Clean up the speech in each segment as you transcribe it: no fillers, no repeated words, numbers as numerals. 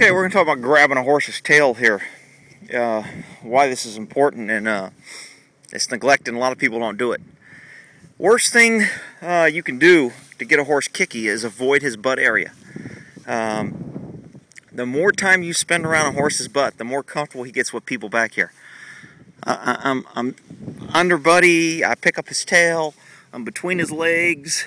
Okay, we're going to talk about grabbing a horse's tail here. Why this is important, and it's neglected, and a lot of people don't do it. Worst thing you can do to get a horse kicky is avoid his butt area. The more time you spend around a horse's butt, the more comfortable he gets with people back here. I'm under Buddy, I pick up his tail, I'm between his legs.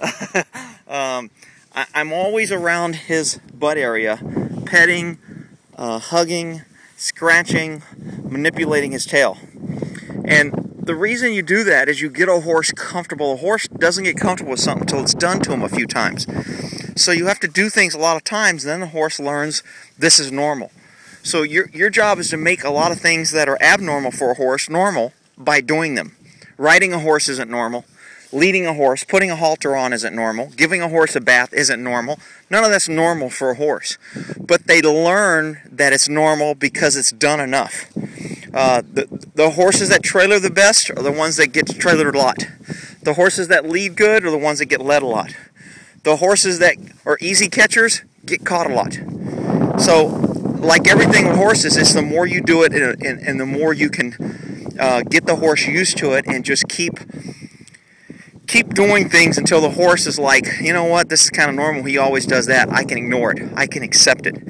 I'm always around his butt area, petting, hugging, scratching, manipulating his tail. And the reason you do that is you get a horse comfortable. A horse doesn't get comfortable with something until it's done to him a few times. So you have to do things a lot of times, and then the horse learns this is normal. So your job is to make a lot of things that are abnormal for a horse normal by doing them. Riding a horse isn't normal. Leading a horse, putting a halter on isn't normal. Giving a horse a bath isn't normal. None of that's normal for a horse. But they learn that it's normal because it's done enough. The horses that trailer the best are the ones that get trailered a lot. The horses that lead good are the ones that get led a lot. The horses that are easy catchers get caught a lot. So, like everything with horses, it's the more you do it and the more you can get the horse used to it and just keep doing things until the horse is like, you know what, this is kind of normal. He always does that. I can ignore it. I can accept it.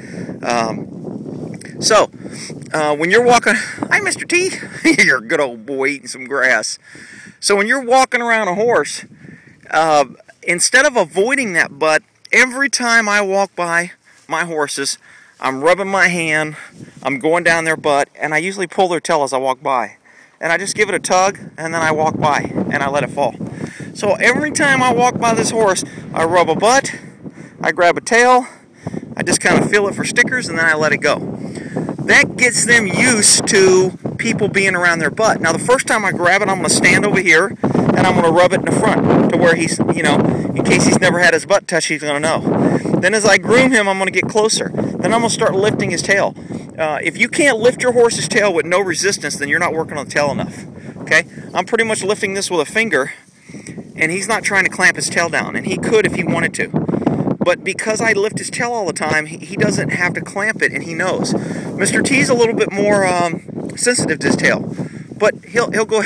When you're walking, hi Mr. T, you're a good old boy eating some grass. So when you're walking around a horse, instead of avoiding that butt, every time I walk by my horses, I'm rubbing my hand, I'm going down their butt, and I usually pull their tail as I walk by. And I just give it a tug, and then I walk by, and I let it fall. So every time I walk by this horse, I rub a butt, I grab a tail, I just kind of feel it for stickers, and then I let it go. That gets them used to people being around their butt. Now the first time I grab it, I'm going to stand over here, and I'm going to rub it in the front to where he's, you know, in case he's never had his butt touched, he's going to know. Then as I groom him, I'm going to get closer. Then I'm going to start lifting his tail. If you can't lift your horse's tail with no resistance, then you're not working on the tail enough. Okay? I'm pretty much lifting this with a finger, and he's not trying to clamp his tail down, and he could if he wanted to. But because I lift his tail all the time, he doesn't have to clamp it, and he knows. Mr. T's a little bit more sensitive to his tail, but he'll go.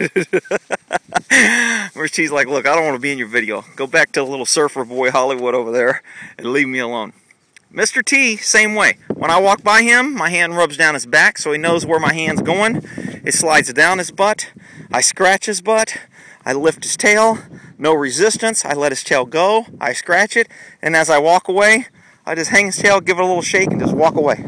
Mr. T's like, look, I don't want to be in your video. Go back to the little surfer boy Hollywood over there and leave me alone. Mr. T, same way. When I walk by him, my hand rubs down his back so he knows where my hand's going. It slides down his butt. I scratch his butt. I lift his tail. No resistance. I let his tail go. I scratch it. And as I walk away, I just hang his tail, give it a little shake, and just walk away.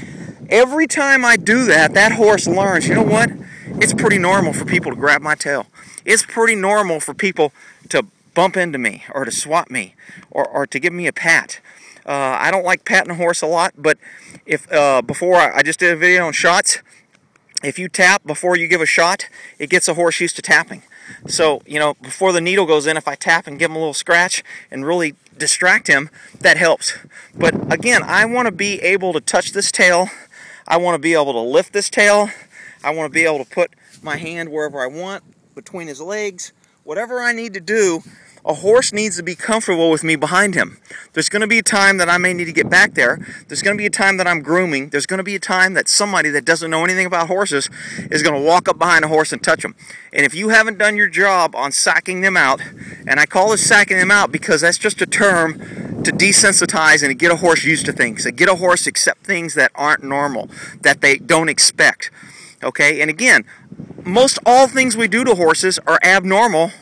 Every time I do that, that horse learns, you know what? It's pretty normal for people to grab my tail. It's pretty normal for people to bump into me or to swat me or to give me a pat. I don't like patting a horse a lot, but if before I just did a video on shots. If you tap before you give a shot, it gets a horse used to tapping. So, you know, before the needle goes in, if I tap and give him a little scratch and really distract him, that helps. But again, I want to be able to touch this tail. I want to be able to lift this tail. I want to be able to put my hand wherever I want, between his legs. Whatever I need to do, a horse needs to be comfortable with me behind him. There's going to be a time that I may need to get back there. There's going to be a time that I'm grooming. There's going to be a time that somebody that doesn't know anything about horses is going to walk up behind a horse and touch him. And if you haven't done your job on sacking them out, and I call this sacking them out because that's just a term to desensitize and to get a horse used to things, to get a horse to accept things that aren't normal, that they don't expect. Okay? And again, most all things we do to horses are abnormal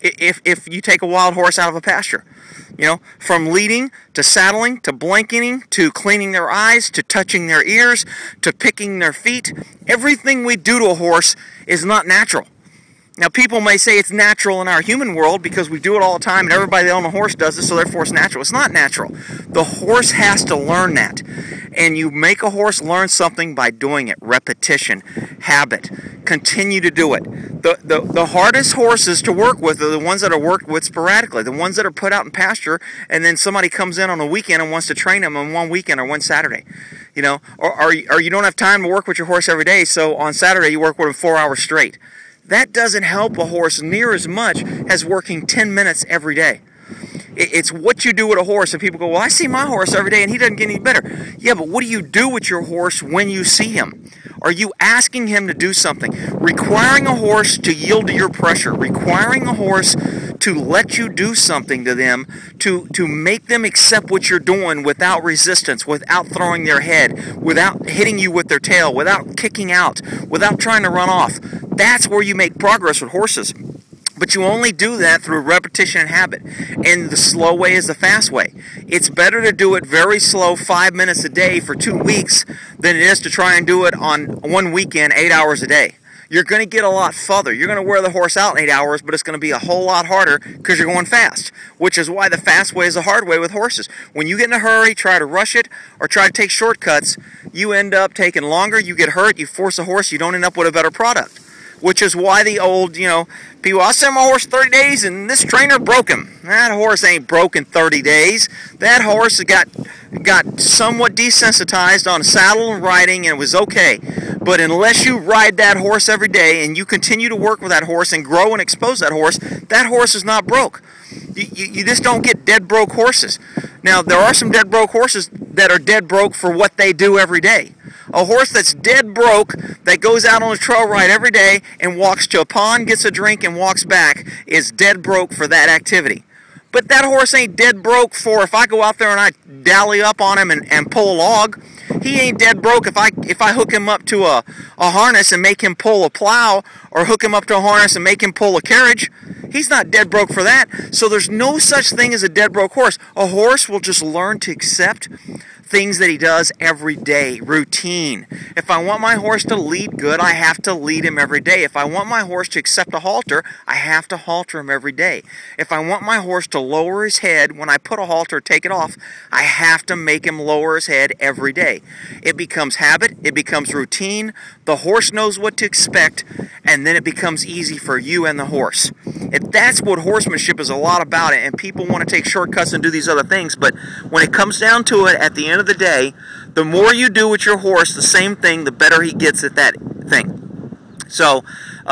if you take a wild horse out of a pasture. You know, from leading, to saddling, to blanketing, to cleaning their eyes, to touching their ears, to picking their feet. Everything we do to a horse is not natural. Now, people may say it's natural in our human world because we do it all the time and everybody that owns a horse does it, so therefore it's natural. It's not natural. The horse has to learn that. And you make a horse learn something by doing it. Repetition, habit. Continue to do it. The hardest horses to work with are the ones that are worked with sporadically. The ones that are put out in pasture and then somebody comes in on a weekend and wants to train them on one weekend or one Saturday. You know, or you don't have time to work with your horse every day, so on Saturday you work with him 4 hours straight. That doesn't help a horse near as much as working 10 minutes every day. It's what you do with a horse. And people go, well, I see my horse every day and he doesn't get any better. Yeah, but what do you do with your horse when you see him? Are you asking him to do something? Requiring a horse to yield to your pressure, requiring a horse to let you do something to them, to make them accept what you're doing without resistance, without throwing their head, without hitting you with their tail, without kicking out, without trying to run off. That's where you make progress with horses. But you only do that through repetition and habit. And the slow way is the fast way. It's better to do it very slow, 5 minutes a day for 2 weeks, than it is to try and do it on one weekend, 8 hours a day. You're going to get a lot further. You're going to wear the horse out in 8 hours, but it's going to be a whole lot harder because you're going fast, which is why the fast way is the hard way with horses. When you get in a hurry, try to rush it, or try to take shortcuts, you end up taking longer, you get hurt, you force a horse, you don't end up with a better product. Which is why the old, people, I'll send my horse 30 days and this trainer broke him. That horse ain't broken 30 days. That horse got somewhat desensitized on saddle and riding and it was okay. But unless you ride that horse every day and you continue to work with that horse and grow and expose that horse is not broke. You just don't get dead broke horses. Now, there are some dead broke horses that are dead broke for what they do every day. A horse that's dead broke, that goes out on a trail ride every day and walks to a pond, gets a drink, and walks back, is dead broke for that activity. But that horse ain't dead broke for if I go out there and I dally up on him and pull a log. He ain't dead broke if I hook him up to a harness and make him pull a plow, or hook him up to a harness and make him pull a carriage. He's not dead broke for that. So there's no such thing as a dead broke horse. A horse will just learn to accept things that he does every day, routine. If I want my horse to lead good, I have to lead him every day. If I want my horse to accept a halter, I have to halter him every day. If I want my horse to lower his head when I put a halter, take it off, I have to make him lower his head every day. It becomes habit, it becomes routine, the horse knows what to expect, and then it becomes easy for you and the horse. That's what horsemanship is a lot about, and people want to take shortcuts and do these other things, but when it comes down to it, at the end of the day, the more you do with your horse the same thing, the better he gets at that thing. So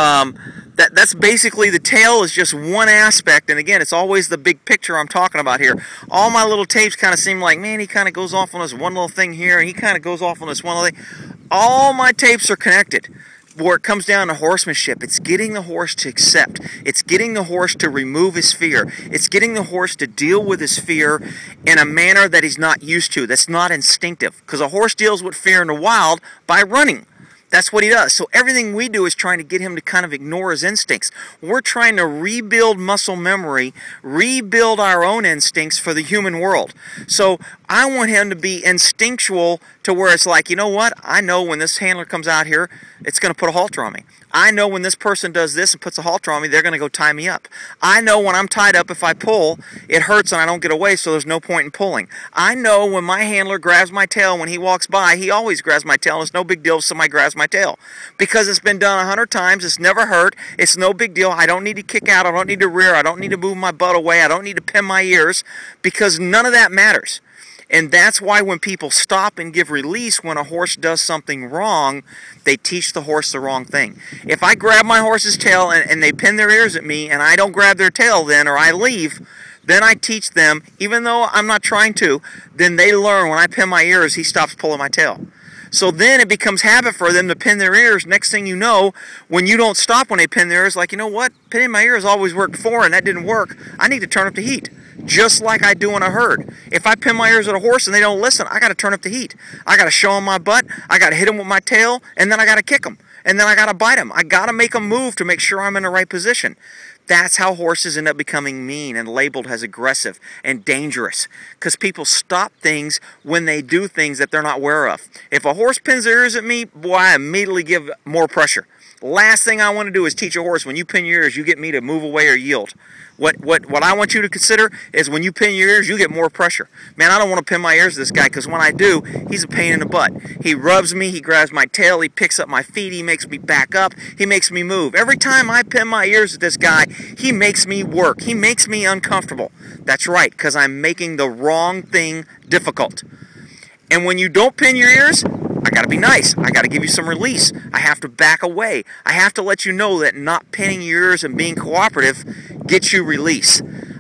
that's basically, the tail is just one aspect, and again, it's always the big picture I'm talking about here. All my little tapes kind of seem like, man, he kind of goes off on this one little thing here, and he kind of goes off on this one little thing. All my tapes are connected. Where it comes down to horsemanship, it's getting the horse to accept. It's getting the horse to remove his fear. It's getting the horse to deal with his fear in a manner that he's not used to, that's not instinctive. Because a horse deals with fear in the wild by running. That's what he does. So everything we do is trying to get him to kind of ignore his instincts. We're trying to rebuild muscle memory, rebuild our own instincts for the human world. So I want him to be instinctual to where it's like, you know what? I know when this handler comes out here, it's going to put a halter on me. I know when this person does this and puts a halter on me, they're going to go tie me up. I know when I'm tied up, if I pull, it hurts and I don't get away, so there's no point in pulling. I know when my handler grabs my tail when he walks by, he always grabs my tail, and it's no big deal if somebody grabs my tail. Because it's been done 100 times, it's never hurt, it's no big deal. I don't need to kick out, I don't need to rear, I don't need to move my butt away, I don't need to pin my ears, because none of that matters. And that's why when people stop and give release when a horse does something wrong, they teach the horse the wrong thing. If I grab my horse's tail and they pin their ears at me and I don't grab their tail then, or I leave, then I teach them, even though I'm not trying to, then they learn when I pin my ears, he stops pulling my tail. So then it becomes habit for them to pin their ears. Next thing you know, when you don't stop when they pin their ears, like, you know what? Pinning my ears always worked before and that didn't work. I need to turn up the heat. Just like I do in a herd. If I pin my ears at a horse and they don't listen, I got to turn up the heat. I got to show them my butt. I got to hit them with my tail, and then I got to kick them. And then I got to bite them. I got to make them move to make sure I'm in the right position. That's how horses end up becoming mean and labeled as aggressive and dangerous. Because people stop things when they do things that they're not aware of. If a horse pins their ears at me, boy, I immediately give more pressure. Last thing I want to do is teach a horse, when you pin your ears, you get me to move away or yield. What I want you to consider is when you pin your ears, you get more pressure. Man, I don't want to pin my ears to this guy, because when I do, he's a pain in the butt. He rubs me, he grabs my tail, he picks up my feet, he makes me back up, he makes me move. Every time I pin my ears to this guy, he makes me work. He makes me uncomfortable. That's right, because I'm making the wrong thing difficult. And when you don't pin your ears, I got to be nice. I got to give you some release. I have to back away. I have to let you know that not pinning your ears and being cooperative gets you release.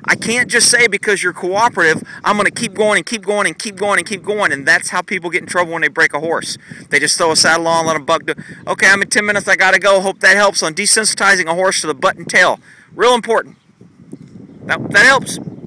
I can't just say because you're cooperative, I'm going to keep going and keep going and keep going and keep going. And that's how people get in trouble when they break a horse. They just throw a saddle on, let them buck do. Okay, I'm in 10 minutes, I got to go. Hope that helps on desensitizing a horse to the butt and tail. Real important. That helps.